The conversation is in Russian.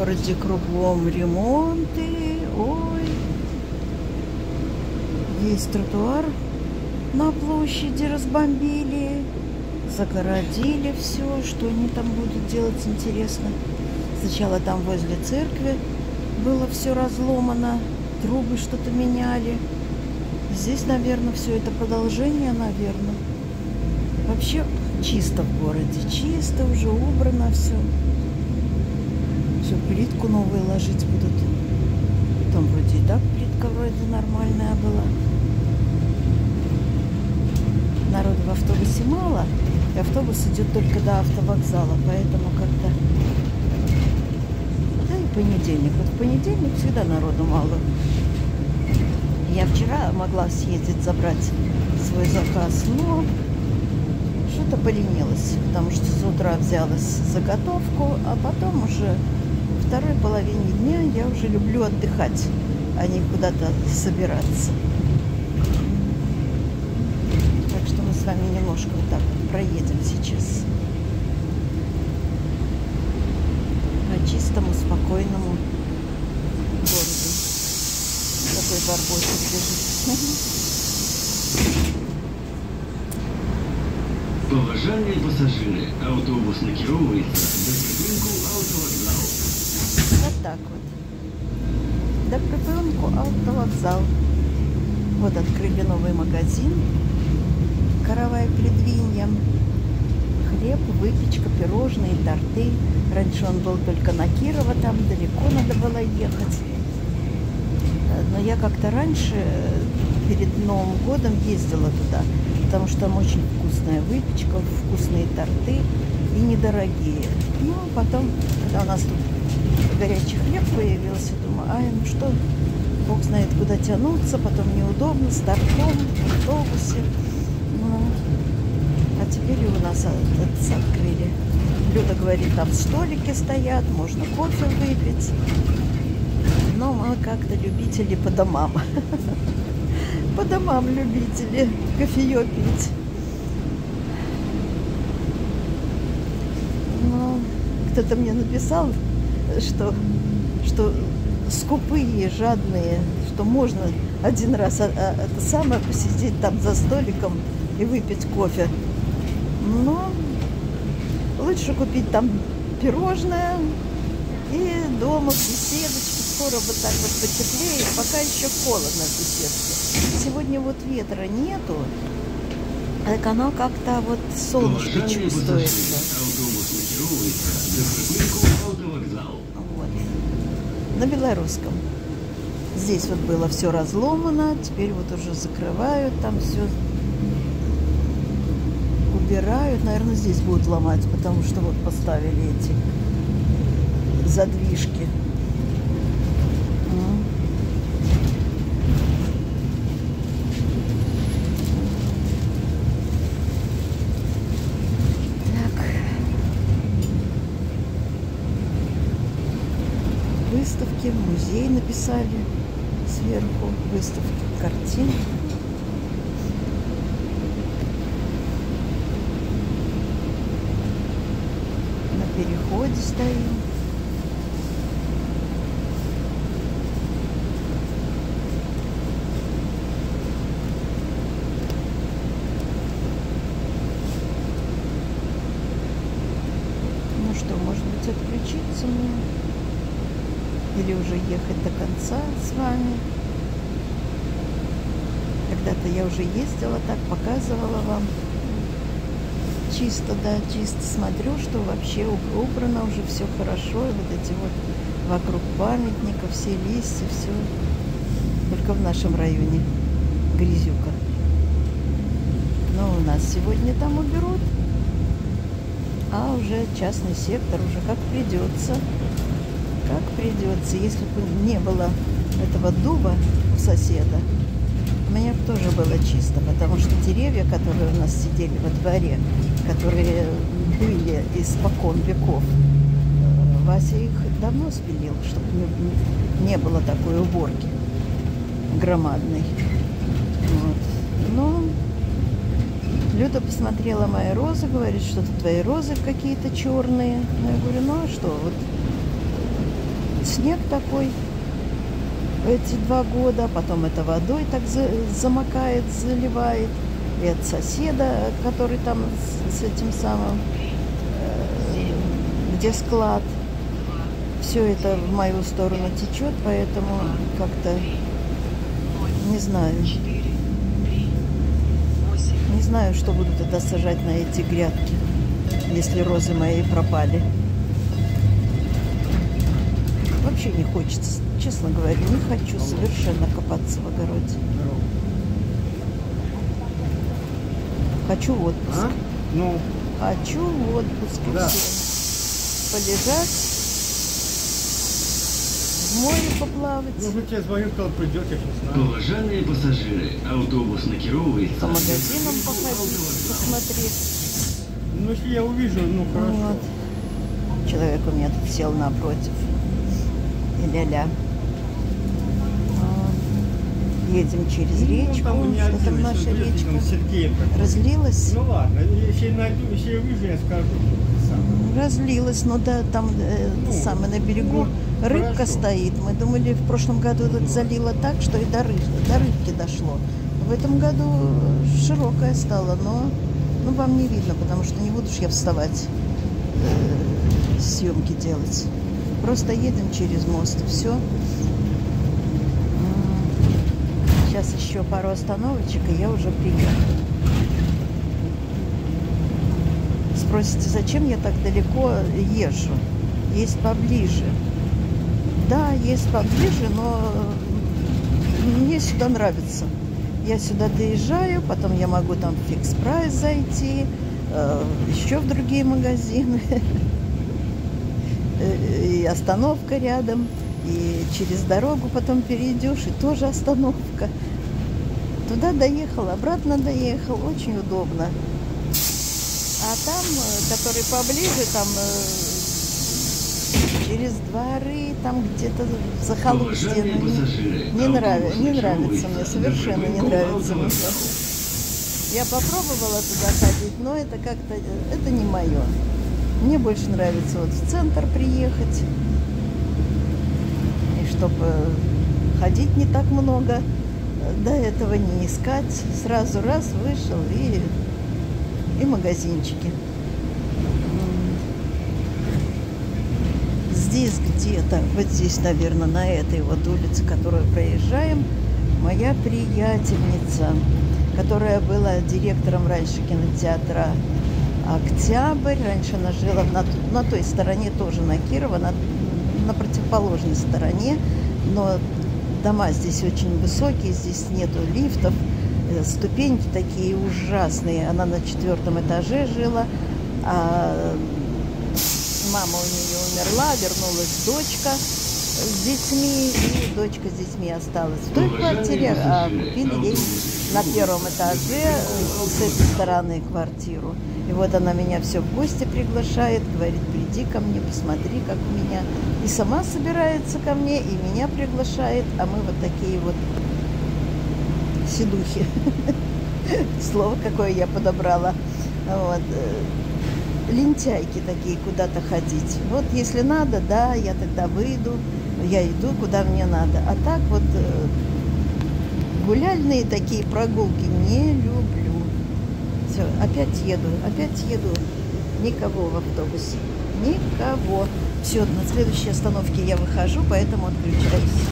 городе кругом ремонты. Ой. Есть тротуар на площади разбомбили. Загородили все. Что они там будут делать, интересно. Сначала там возле церкви было все разломано. Трубы что-то меняли. Здесь, наверное, все это продолжение, наверное. Вообще чисто в городе. Чисто, уже убрано все. Все, плитку новую ложить будут. Там вроде и так плитка вроде нормальная была. Народу в автобусе мало. И автобус идет только до автовокзала. Поэтому как-то... Да и понедельник. Вот в понедельник всегда народу мало. Я вчера могла съездить забрать свой заказ, но что-то поленилась, потому что с утра взялась заготовку, а потом уже во второй половине дня я уже люблю отдыхать, а не куда-то собираться. Так что мы с вами немножко вот так проедем сейчас. По чистому, спокойному городу. Такой барбосик лежит. Поважальні пасажири, автобус накеровується до припинку автовокзал. Вот так вот. До припинку автовокзал. Вот открыли новый магазин. Каравай Предвинья. Хлеб, выпечка, пирожные, торты. Раньше он был только на Кирова, там далеко надо было ехать. Но я как-то раньше, перед Новым годом, ездила туда, потому что там очень вкусная выпечка, вкусные торты и недорогие. Ну, потом, когда у нас тут горячий хлеб появился, думаю, ай, ну что, бог знает, куда тянуться, потом неудобно, с торком, в автобусе. Ну, а теперь и у нас открыли. Люда говорит, там столики стоят, можно кофе выпить. Но мы как-то любители по домам. По домам любители кофеё пить. Ну, кто-то мне написал, что скупые, жадные, что можно один раз это самое посидеть там за столиком и выпить кофе. Но лучше купить там пирожное и дома в беседочке. Скоро вот так вот потеплее, пока еще холодно в беседке. Сегодня вот ветра нету, так оно как-то вот солнышко чувствуется. Вот. На белорусском. Здесь вот было все разломано, теперь вот уже закрывают, там все убирают. Наверное, здесь будут ломать, потому что вот поставили эти задвижки. Выставки, музей написали сверху, выставки картин. На переходе стоим. Ну что, может быть, отключиться мне? Или уже ехать до конца с вами. Когда-то я уже ездила так, показывала вам. Чисто, да, чисто смотрю, что вообще убрано уже все хорошо. И вот эти вот вокруг памятников, все листья, все. Только в нашем районе грязюка. Но у нас сегодня там уберут. А уже частный сектор, уже как придется. Как придется. Если бы не было этого дуба у соседа, у меня бы тоже было чисто, потому что деревья, которые у нас сидели во дворе, которые были испокон веков, Вася их давно спилил, чтобы не было такой уборки громадной. Вот. Но Люда посмотрела мои розы, говорит, что-то твои розы какие-то черные. Ну, я говорю, ну а что, вот вот снег такой эти 2 года, потом это водой так замокает, заливает. И от соседа, который там с этим самым, где склад, все это в мою сторону течет, поэтому как-то не знаю. Не знаю, что буду тогда сажать на эти грядки, если розы мои пропали. Вообще не хочется, честно говоря, не хочу совершенно копаться в огороде. Хочу в отпуск. А? Ну, хочу в отпуск. Да. Полежать, в море поплавать. ну, я тебе звоню, кто придет, я не знаю. Уважаемые пассажиры, автобус накіровується По магазинам до походить, автовокзалу. посмотреть. Ну, если я увижу, ну, хорошо. Вот. Человек у меня тут сел напротив. И ля-ля. Едем через речку. там не Это один, наша если речка. там Сергеем такой. Разлилась. Ну, ладно, если найду, если я увижу, я скажу. Сам. Разлилась, ну да, там Ну, самое на берегу ну, рыбка хорошо. стоит. Мы думали, в прошлом году это залило так, что и до рыбки дошло. В этом году широкая стала, но ну, вам не видно, потому что не буду ж я вставать, съемки делать. Просто едем через мост, и все. Сейчас еще пару остановочек, и я уже приеду. Спросите, зачем я так далеко езжу? Есть поближе. Да, есть поближе, но мне сюда нравится. Я сюда доезжаю, потом я могу там в Фикс Прайс зайти, еще в другие магазины. И остановка рядом, и через дорогу потом перейдешь, и тоже остановка. Туда доехал, обратно доехал, очень удобно. А там, который поближе, там через дворы, там где-то за Уважаемые холустьем. пассажиры, Не нравится мне, накіровується совершенно не до нравится мне. автовокзалу. Я попробовала туда ходить, но это как-то, это не мое. Мне больше нравится вот в центр приехать, и чтобы ходить не так много, до этого не искать, сразу раз вышел и магазинчики. Здесь где-то, вот здесь, наверное, на этой вот улице, которую проезжаем, моя приятельница, которая была директором раньше кинотеатра «Октябрь». Раньше она жила на той стороне, тоже на Кирова, на противоположной стороне. Но дома здесь очень высокие, здесь нету лифтов, ступеньки такие ужасные. Она на 4-м этаже жила, а мама у нее умерла, вернулась дочка с детьми, и дочка с детьми осталась в той квартире, а купили ей на 1-м этаже с этой стороны квартиру. И вот она меня все в гости приглашает, говорит, приди ко мне, посмотри, как у меня. И сама собирается ко мне, и меня приглашает, а мы вот такие вот седухи. Слово какое я подобрала. Вот. Лентяйки такие, куда-то ходить. Вот если надо, да, я тогда выйду, я иду, куда мне надо. А так вот гуляльные такие прогулки не люблю. Все, опять еду. Никого в автобусе. Никого. Все, на следующей остановке я выхожу, поэтому отключаюсь.